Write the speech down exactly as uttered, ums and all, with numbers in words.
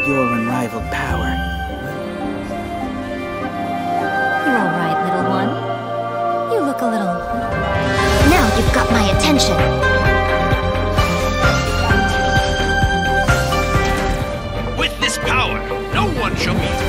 your unrivaled power. You're all right, little one. You look a little... Now you've got my attention. With this power, no one shall be